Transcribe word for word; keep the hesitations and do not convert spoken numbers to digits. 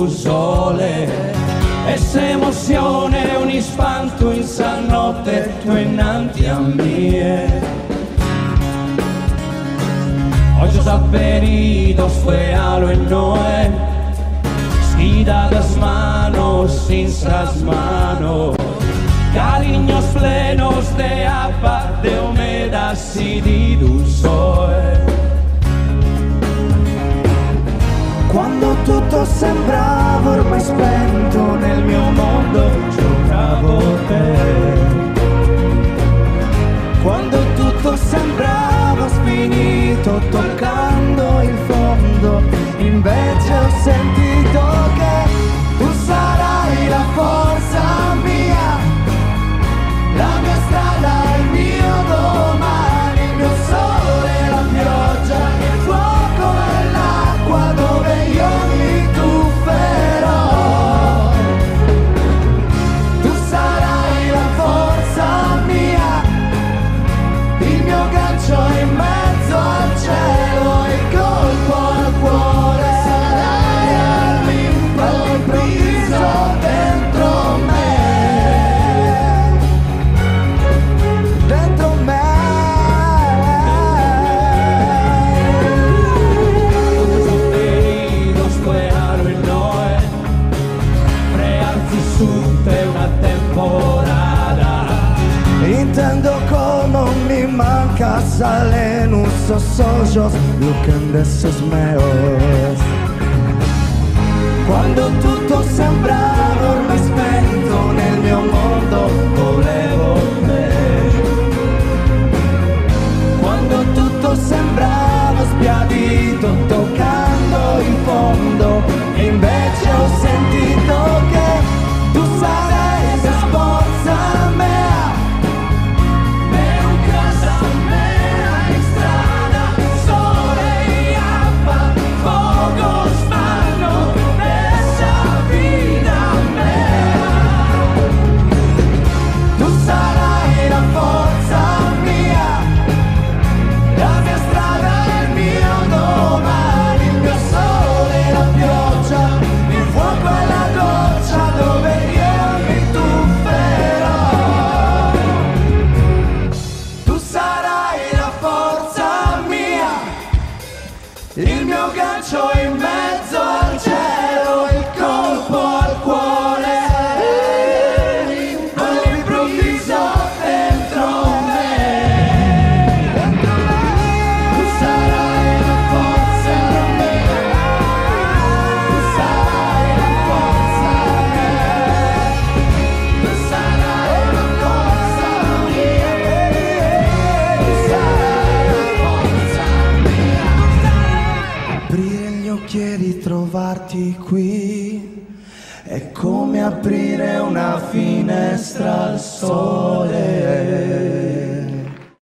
tu sole. E se emozione un ispanto in sa notte tu innanti a me. Oggi sapperidos fue alo en Noé, skida das manos sin sas manos, cariños plenos de agua, de humedad y de dulzor. Quando tutto sembrava ormai spento nel mio mondo, giocavo te. Quando tutto sembrava sfinito, toccando il fondo, invece ho sentito che tu sarai la forza mia, la mia strada, il mio domani, il mio sole, la pioggia, il fuoco e l'acqua dove io mi tufferò. Tu sarai la forza mia, il mio gancio in mezzo al cielo, il colpo al cuore, sarai all'improvviso dentro me, dentro me. Sapperidos fue alo en Noé, frearsi su te una temporada. Intendo como mi manca salen usos ojos, looking esos meos. Quando tutto sembrava ormai spento nel mio mondo, volevo te. Quando tutto sembrava sbiadito, toccando il fondo, invece ho sentito che tu sarai la forza mea, Per un casa mea in strada, sole e acqua, fuoco spanno, esa vida mea. tu sarai la forza mia, la mia strada, il mio domani, il mio sole, la pioggia, il fuoco e la goccia dove io mi tufferò. Tu sarai la forza mia, il mio gancio in mezzo al cielo, il colpo al cuore, all'improvviso dentro me. Tu sarai la forza mia, tu sarai la forza mia, tu sarai la forza mia, tu sarai la forza mia. Aprire gli occhi e ritrovarti qui è come aprire una finestra al sole.